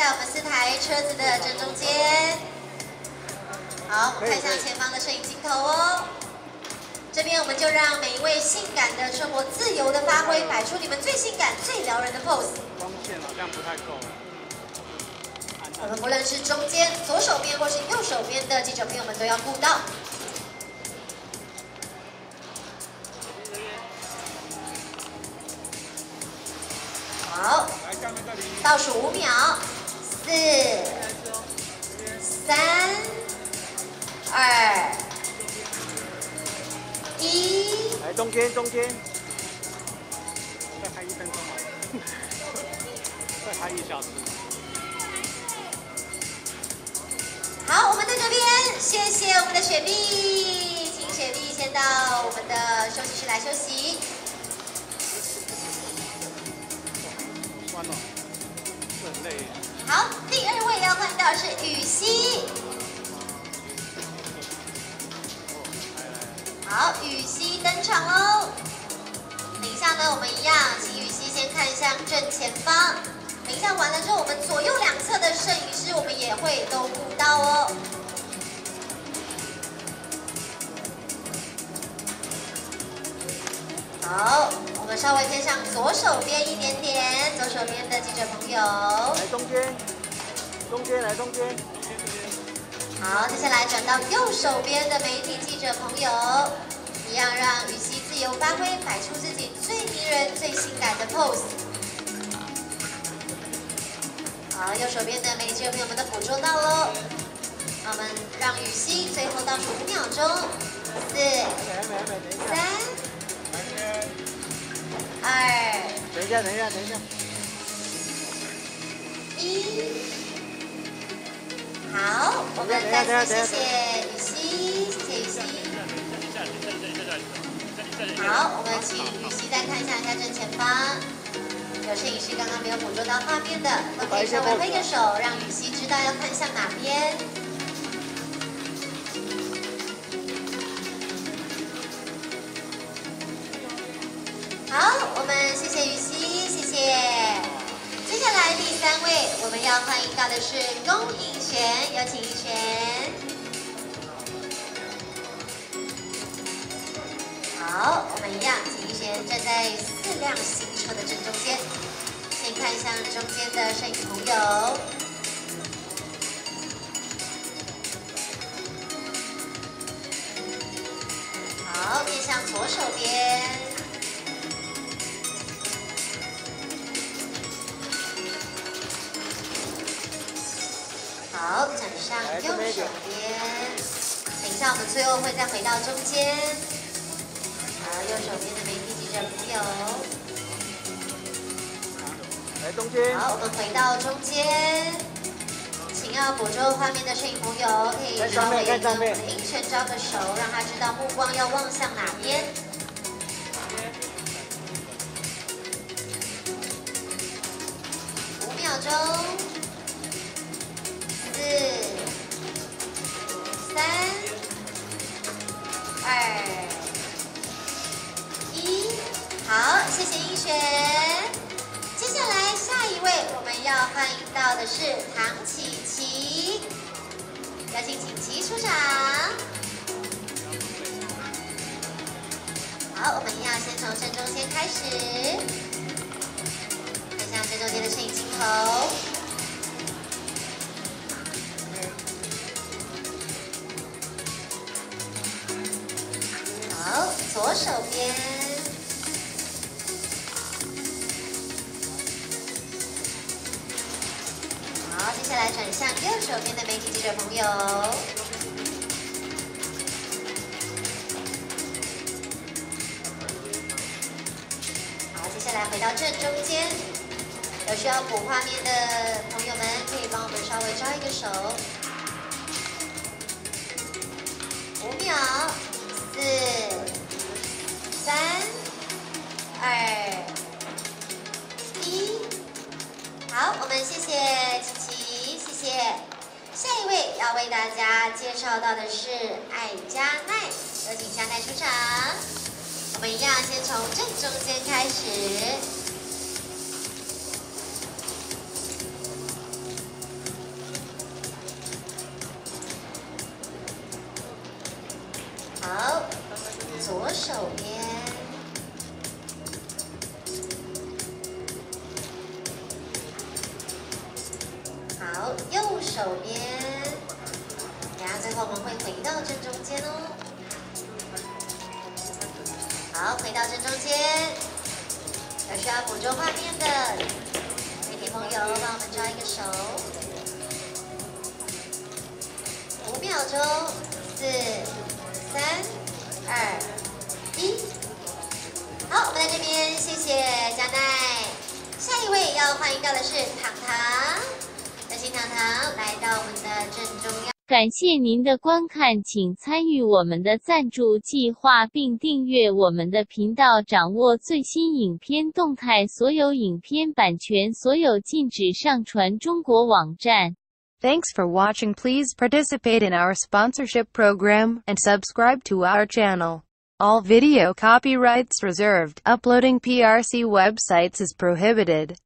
在我们4台车子的正中间。好，我们看向前方的摄影镜头哦。这边我们就让每一位性感的车模自由的发挥，摆出你们最性感、最撩人的 pose。 光线好像不太够。 我们不论是中间、左手边或是右手边的记者朋友们都要顾到。 好，倒数5秒，4、3、2、1。 来中间，再拍1分钟好了，再拍1小时。 好，我们在这边，谢谢我们的雪碧，请雪碧先到我们的休息室来休息。 酸了，很累。 好，第2位要换到的是雨熙。好，雨熙登场喽。等一下呢，我们一样，请雨熙先看向正前方。等一下完了之后，我们左右2侧的摄影师，我们也会都顾到哦。好。 我们稍微偏向左手边一点点，左手边的记者朋友， 来中间，来中间。 好，接下来转到右手边的媒体记者朋友，一样让雨熙自由发挥，摆出自己最迷人、最性感的 pose。好，右手边的媒体记者朋友们都捕捉到喽。我们让雨熙最后倒数5秒钟，4、3。 2， 等一下，1， 好，我们再次谢谢雨熙，谢谢雨熙。好，我们请雨熙再看一下正前方，有摄影师刚刚没有捕捉到画面的，都可以稍微挥个手，让雨熙知道要看向哪边。 好，我们谢谢雨熙，谢谢。接下来第3位，我们要欢迎到的是龚颖璇，有请颖璇。好，我们一样，请颖璇站在4辆新车的正中间，先看向中间的摄影朋友。好，面向左手边。 好，转上右手边。等一下，我们最后会再回到中间。好，右手边的媒体记者朋友。 来中间。 好，我们回到中间。请要捕捉画面的摄影朋友，可以稍微跟我们的颖璇招个手，让他知道目光要望向哪边。5秒钟。 4、3、2、1，好，谢谢英璇。接下来下一位我们要欢迎到的是唐琪琪，有请琪琪出场。好，我们一样先从正中间开始，看向正中间的摄影镜头。 好，左手边。好，接下来转向右手边的媒体记者朋友。好，接下来回到正中间。有需要补画面的朋友们，可以帮我们稍微招一个手。5秒。 4、3、2、1，好，我们谢谢琪琪，谢谢。下一位要为大家介绍到的是艾嘉奈，有请嘉奈出场。我们一样先从正中间开始。 手边。好，右手边。等下最后我们会回到正中间哦。好，回到正中间。有需要捕捉画面的媒体朋友，帮我们抓一个手。5秒钟，4、3、2、1。好，我们在这边，谢谢佳奈。下一位要欢迎到的是糖糖，有请糖糖来到我们的正中央。 感谢您的观看，请参与我们的赞助计划并订阅我们的频道，掌握最新影片动态。所有影片版权所有，禁止上传中国网站。 Thanks for watching. Please participate in our sponsorship program and subscribe to our channel. All video copyrights reserved. Uploading PRC websites is prohibited.